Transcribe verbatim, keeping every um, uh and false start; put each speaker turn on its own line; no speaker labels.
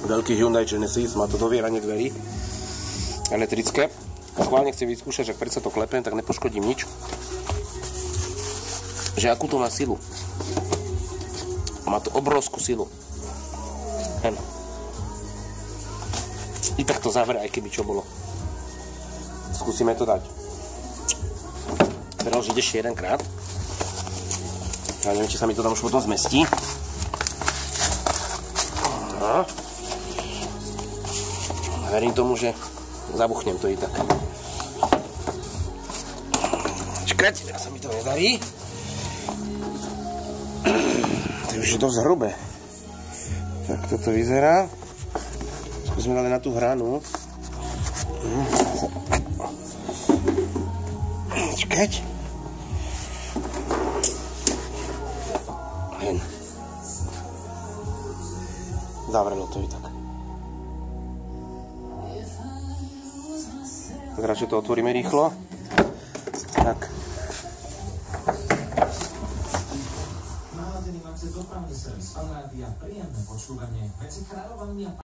Veľký Hyundai Genesis, má to dovieranie dverí elektrické. Schválne chcem vyskúšať, že ak predsa to klepem, tak nepoškodím nič. Že akú to má silu. Má to obrovskú silu. Hen. I tak to zavre, aj keby čo bolo. Skúsime to dať. Preložiť ešte jedenkrát. Ja neviem, či sa mi to tam už potom zmestí. No. Verím tomu, že zabuchnem to i tak. Čakať, teraz sa mi to nedarí. To už je dosť hrubé. Tak toto vyzerá. Skúsme dali na tú hranu. Čakať. Hen. Zavrelo to i tak. Tak radšej to otvoríme rýchlo. Tak. Naladený máte dopravný servis Fanrádia, príjemné počúvanie medzi kráľovami a